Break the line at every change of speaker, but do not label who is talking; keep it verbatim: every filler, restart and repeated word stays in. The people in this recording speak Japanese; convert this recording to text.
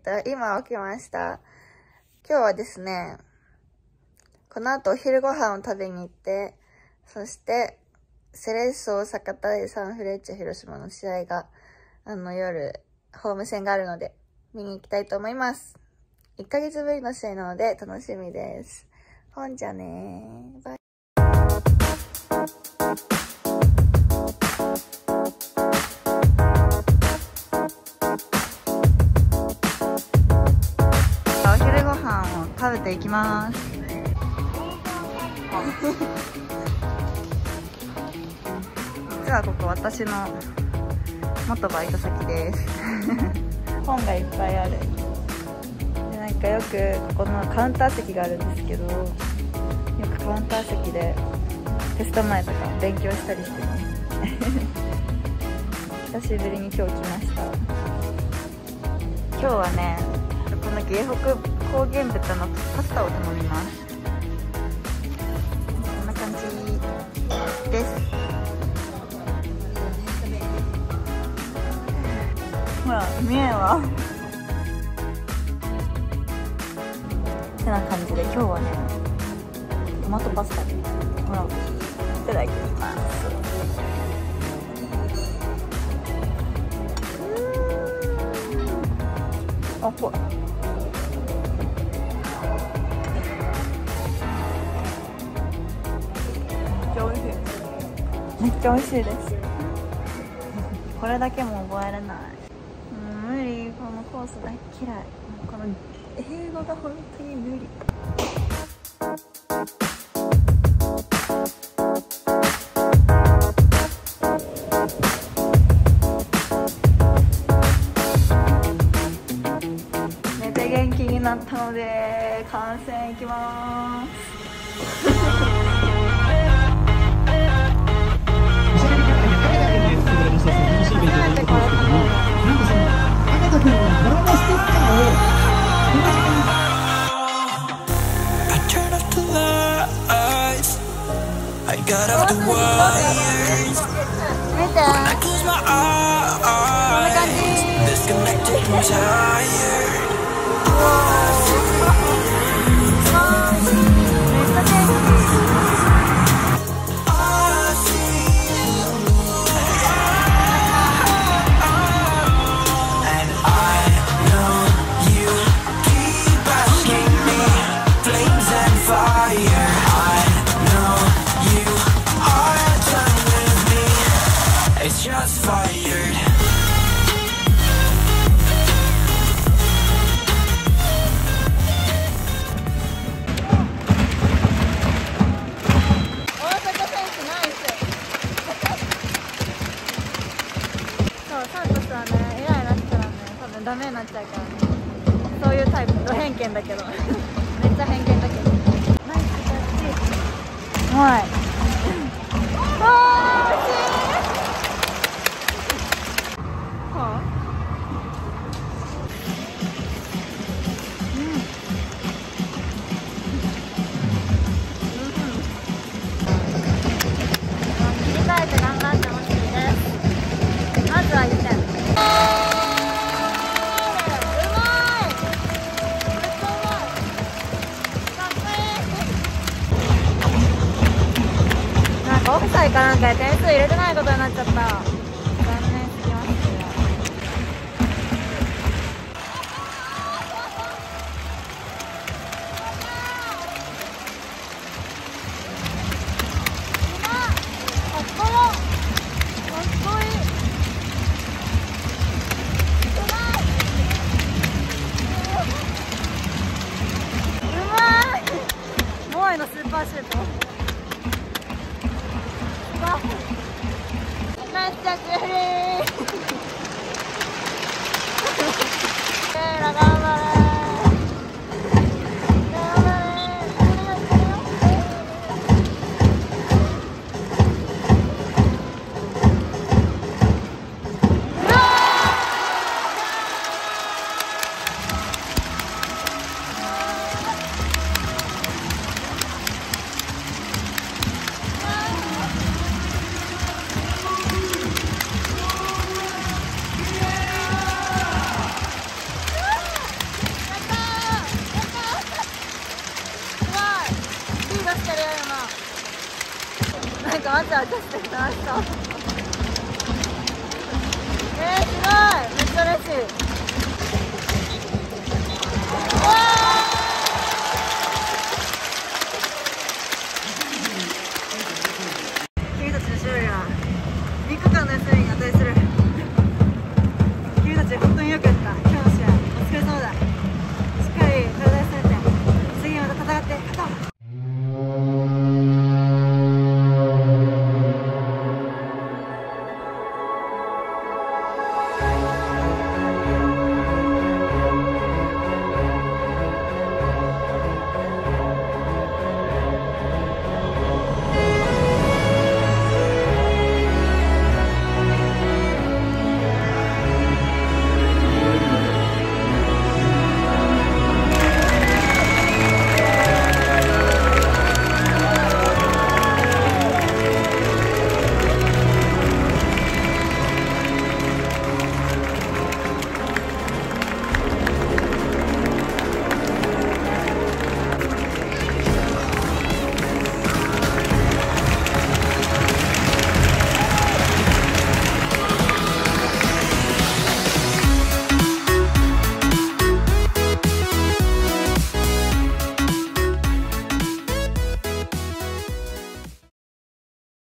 と、今起きました。今日はですね、この後お昼ご飯を食べに行って、そして、セレッソ大阪対サンフレッチェ広島の試合が、あの夜、ホーム戦があるので、見に行きたいと思います。いっかげつぶりの試合なので楽しみです。ほんじゃねー。バイ。お昼ご飯を食べていきます。実はここ私の元バイト先です。本がいっぱいある。でなんかよくここのカウンター席があるんですけど、よくカウンター席でテスト前とか勉強したりしてます。久しぶりに今日来ました。今日はね、この芸北高原豚のパスタを頼みます。こんな感じです。ほら、見えんわ。ってな感じで、今日はね、トマトパスタで、ほら、いただきます。あ、ほら。めっちゃ美味しい。めっちゃ美味しいです。これだけも覚えれない。無理、このコース大嫌い。この英語が本当に無理。寝て元気になったので観戦行きます。
I got off the wires when I close my eyes, disconnected and tired. And I know you keep asking me, flames and fire. It's just fired.
そう、サントスはね、イライラしたらね、多分ダメになっちゃうからね。そういうタイプ、ド偏見だけど。めっちゃ偏見だけど。ナイスキャッチ。はい。あー、惜しい。オフサイかなんかで点数入れてないことになっちゃった。残念すぎます。のスーパーシュート。ナイスキャッチフリー。頑張れ。 と待って、私たち楽しそう。えー、すごい、めっちゃ嬉しい。わー